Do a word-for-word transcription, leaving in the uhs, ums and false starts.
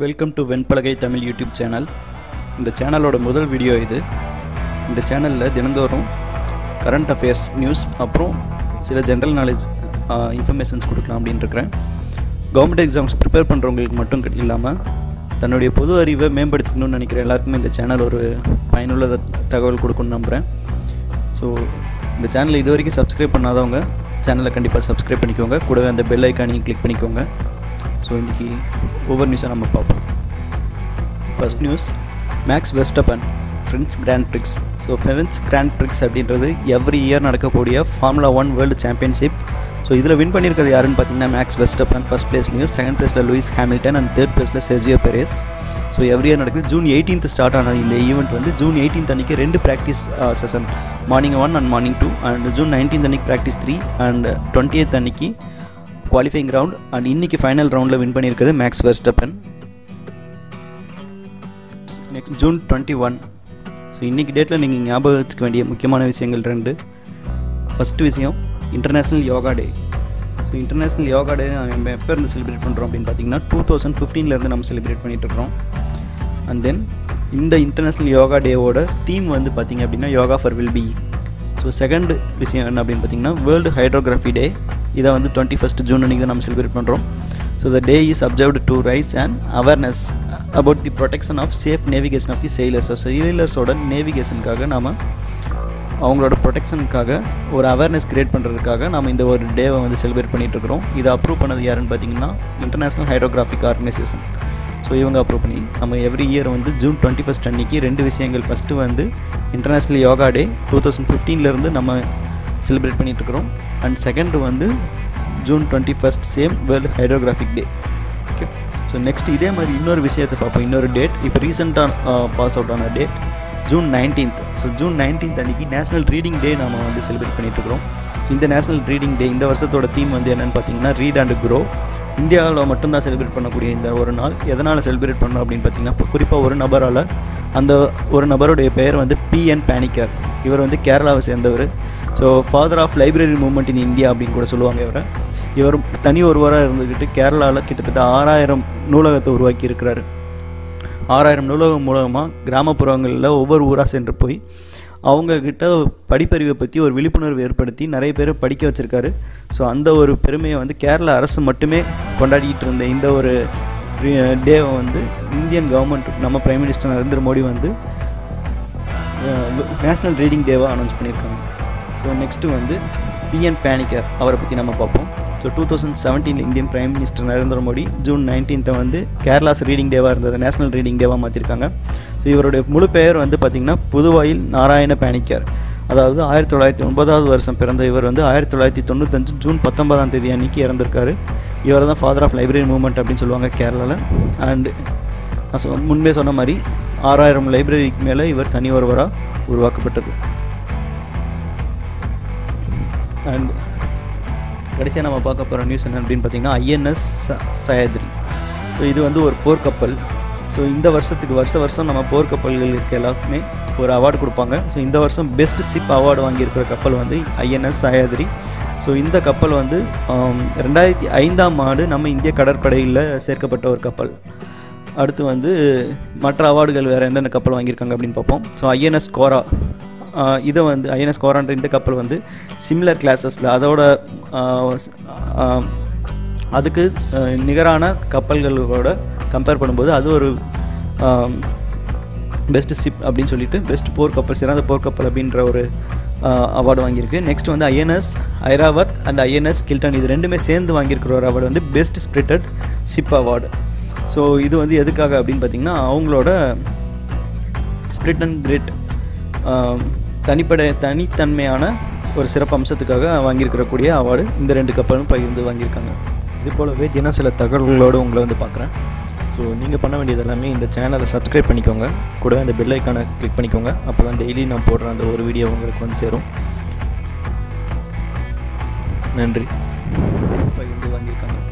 Welcome to Venpalagai Tamil YouTube channel. இந்த சேனலோட முதல் வீடியோ இது. இந்த சேனலில் தினந்தோறும் கரண்ட் அஃபேர்ஸ் நியூஸ் அப்புறம் சில ஜென்ரல் நாலேஜ் இன்ஃபர்மேஷன்ஸ் கொடுக்கலாம் அப்படின்னு இருக்கிறேன். கவர்மெண்ட் எக்ஸாம்ஸ் ப்ரிப்பேர் பண்ணுறவங்களுக்கு மட்டும் இல்லாமல் தன்னுடைய பொது அறிவை மேம்படுத்திக்கணும்னு நினைக்கிற எல்லாருக்குமே இந்த சேனல் ஒரு பயனுள்ள தகவல் கொடுக்கணும்னு நம்புகிறேன். ஸோ இந்த சேனலை இது வரைக்கும் சப்ஸ்கிரைப் பண்ணாதவங்க சேனலை கண்டிப்பாக சப்ஸ்கிரைப் பண்ணிக்கோங்க. கூடவே அந்த பெல் ஐக்கானையும் கிளிக் பண்ணிக்கோங்க. ஸோ இன்றைக்கி ஒவ்வொரு நியூஸாக நம்ம பார்ப்போம். First news, Max Verstappen friends grand prix. So friends grand prix அப்படின்றது எவ்ரி இயர் நடக்கக்கூடிய formula one world championship. So இதில் வின் பண்ணியிருக்கிறது யாருன்னு பார்த்தீங்கன்னா மேக்ஸ் வெஸ்டப்பன் ஃபஸ்ட் பிளேஸ்லையும், செகண்ட் பிளேஸில் லூயிஸ் ஹாமில்டன் அண்ட் தேர்ட் பிளேஸில் Sergio Perez. So every year நடக்குது. ஜூன் எயிட்டீன்த் ஸ்டார்ட் ஆன இந்த ஈவெண்ட் வந்து ஜூன் எயிட்டீன்த் அன்றைக்கி ரெண்டு practice session, morning one and morning two, and June nineteenth அன்றைக்கி practice three and twenty eight அன்றைக்கி குவாலிஃபைங் ரவுண்ட் அண்ட் இன்றைக்கி ஃபைனல் ரவுண்டில் வின் பண்ணியிருக்கிறது Max Verstappen. Next June twenty one. So இன்றைக்கி டேட்டில் நீங்கள் ஞாபகம் வச்சுக்க வேண்டிய முக்கியமான விஷயங்கள் ரெண்டு. ஃபஸ்ட்டு விஷயம், international yoga day. So international yoga day நம்ம எப்போ இருந்து செலிப்ரேட் பண்ணுறோம் அப்படின்னு பார்த்தீங்கன்னா டூ தௌசண்ட் ஃபிஃப்டீன்லேருந்து நம்ம செலிப்ரேட் பண்ணிகிட்ருக்கோம். அண்ட் தென் இந்த இன்டர்நேஷ்னல் யோகா டேவோட தீம் வந்து பார்த்திங்க அப்படின்னா yoga for well being. So second விஷயம் என்ன அப்படின்னு பார்த்தீங்கன்னா வேர்ல்டு ஹைட்ரோகிராஃபி டே. இதை வந்து டுவெண்ட்டி ஃபஸ்ட் ஜூன் அன்றைக்கி தான் நம்ம செலிப்ரேட் பண்ணுறோம். So the day is observed to raise and awareness about the protection of safe navigation of the sailors. So செயிலர்ஸோட நேவிகேஷனுக்காக நாம் அவங்களோட ப்ரொடெக்ஷனுக்காக ஒரு அவேர்னஸ் க்ரியேட் பண்ணுறதுக்காக நம்ம இந்த ஒரு டேவை வந்து செலிப்ரேட் பண்ணிகிட்ருக்கிறோம். இதை அப்ரூவ் பண்ணது யாருன்னு பார்த்தீங்கன்னா இன்டர்நேஷ்னல் ஹைட்ரோகிராஃபிக் ஆர்கனைசேஷன். ஸோ இவங்க அப்ரூவ் பண்ணி நம்ம எவ்ரி இயர் வந்து ஜூன் டுவெண்ட்டி ஃபஸ்ட் அன்றைக்கி ரெண்டு விஷயங்கள். ஃபஸ்ட்டு வந்து international yoga day two thousand ஃபிஃப்டீன்லேருந்து நம்ம செலிப்ரேட் பண்ணிகிட்ருக்கிறோம். அண்ட் செகண்ட் வந்து June twenty first same world hydrographic day. Okay, so next இதே மாதிரி இன்னொரு விஷயத்தை பார்ப்போம். இன்னொரு டேட் இப்போ ரீசெண்டாக பாஸ் அவுட் ஆன date June nineteenth. So June nineteenth அன்றைக்கி நேஷ்னல் ரீடிங் டே நம்ம வந்து செலிப்ரேட் பண்ணிகிட்ருக்கிறோம். ஸோ இந்த நேஷ்னல் ரீடிங் டே இந்த வருஷத்தோட தீம் வந்து என்னென்னு பார்த்தீங்கன்னா ரீட் அண்ட் க்ரோ. இந்தியாவில் மட்டும்தான் செலிப்ரேட் பண்ணக்கூடிய இந்த ஒரு நாள் எதனால் செலிப்ரேட் பண்ணோம் அப்படின்னு பார்த்தீங்கன்னா குறிப்பாக ஒரு நபரால், அந்த ஒரு நபருடைய பெயர் வந்து பி என் பேனிக்கர். இவர் வந்து கேரளாவை சேர்ந்தவர். So father of library movement in India அப்படின்னு கூட சொல்லுவாங்க இவரை. இவர் தனி ஒருவராக இருந்துக்கிட்டு கேரளாவில் கிட்டத்தட்ட ஆறாயிரம் நூலகத்தை உருவாக்கி இருக்கிறாரு. ஆறாயிரம் நூலகம் மூலமாக கிராமப்புறங்களில் ஒவ்வொரு ஊராக சென்று போய் அவங்கக்கிட்ட படிப்பறிவை பற்றி ஒரு விழிப்புணர்வு ஏற்படுத்தி நிறைய பேர் படிக்க வச்சுருக்காரு. ஸோ அந்த ஒரு பெருமையை வந்து கேரளா அரசு மட்டுமே கொண்டாடிக்கிட்டு இருந்த இந்த ஒரு டேவை வந்து இந்தியன் கவர்மெண்ட், நம்ம பிரைம் மினிஸ்டர் நரேந்திர மோடி வந்து நேஷ்னல் ரீடிங் டேவாக அனௌன்ஸ் பண்ணியிருக்காங்க. ஸோ நெக்ஸ்ட்டு வந்து பி என் பேனிக்கர், அவரை பற்றி நம்ம பார்ப்போம். ஸோ டூ தௌசண்ட் செவன்டீனில் Indian prime minister Narendra Modi June நைன்டீன்த்தை வந்து கேரளாஸ் ரீடிங் டேவாக இருந்தது நேஷ்னல் ரீடிங் டேவாக மாற்றிருக்காங்க. ஸோ இவருடைய முழு பெயர் வந்து பார்த்திங்கன்னா புதுவாயில் நாராயண பேனிக்கர். அதாவது ஆயிரத்தி தொள்ளாயிரத்தி ஒன்பதாவது வருஷம் பிறந்த இவர் வந்து ஆயிரத்தி தொள்ளாயிரத்தி தொண்ணூத்தஞ்சு ஜூன் பத்தொன்பதாம் தேதி அன்றைக்கி இறந்திருக்காரு. இவர் தான் ஃபாதர் ஆஃப் லைப்ரரி மூவ்மெண்ட் அப்படின்னு சொல்லுவாங்க கேரளாவில். அண்டு நான் சொ முன்பே சொன்ன மாதிரி ஆறாயிரம் லைப்ரரிக்கு மேலே இவர் தனி ஒருவராக உருவாக்கப்பட்டது. அண்ட் கடைசியாக நம்ம பார்க்க போகிற நியூஸ் என்ன அப்படின்னு பார்த்தீங்கன்னா ஐஎன்எஸ் சயாத்ரி. ஸோ இது வந்து ஒரு போர்க்கப்பல். ஸோ இந்த வருஷத்துக்கு வருஷ வருஷம் நம்ம போர்க்கப்பல்களுக்கு எல்லாத்துக்குமே ஒரு அவார்டு கொடுப்பாங்க. ஸோ இந்த வருஷம் பெஸ்ட் ஷிப் அவார்டு வாங்கியிருக்கிற கப்பல் வந்து ஐஎன்எஸ் சயாத்ரி. ஸோ இந்த கப்பல் வந்து ரெண்டாயிரத்தி ஐந்தாம் ஆண்டு நம்ம இந்திய கடற்படையில் சேர்க்கப்பட்ட ஒரு கப்பல். அடுத்து வந்து மற்ற அவார்டுகள் வேறு என்னென்ன கப்பல் வாங்கியிருக்காங்க அப்படின்னு பார்ப்போம். ஸோ ஐஎன்எஸ் கோரா, இதை வந்து ஐஎன்எஸ் கோரான்ற இந்த கப்பல் வந்து சிமிலர் கிளாஸஸில் அதோட அதுக்கு நிகரான கப்பல்களோட கம்பேர் பண்ணும்போது அது ஒரு பெஸ்ட் ஷிப் அப்படின்னு சொல்லிட்டு பெஸ்ட் போர்க்கப்பல், சிறந்த போர்க்கப்பல் அப்படின்ற ஒரு அவார்டு வாங்கியிருக்கு. நெக்ஸ்ட் வந்து INS Airavat and INS Kiltan, இது ரெண்டுமே சேர்ந்து வாங்கியிருக்கிற ஒரு அவார்டு வந்து best spirited ship award. So இது வந்து எதுக்காக அப்படின்னு பார்த்திங்கன்னா அவங்களோட ஸ்பிரிட் அண்ட் கிரிட், தனிப்படை தனித்தன்மையான ஒரு சிறப்பு அம்சத்துக்காக வாங்கியிருக்கிறக்கூடிய அவார்டு இந்த ரெண்டு கப்பலும் பகிர்ந்து வாங்கியிருக்காங்க. இது போலவே தினம் சில தகவல்களோடு உங்களை வந்து பார்க்குறேன். ஸோ நீங்கள் பண்ண வேண்டியது எல்லாமே இந்த சேனலை சப்ஸ்கிரைப் பண்ணிக்கோங்க. கூட அந்த பெல் ஐக்கானை கிளிக் பண்ணிக்கோங்க. அப்போ தான் டெய்லி நான் போடுற அந்த ஒரு வீடியோ உங்களுக்கு வந்து சேரும். நன்றி. பகிர்ந்து வாங்கியிருக்காங்க.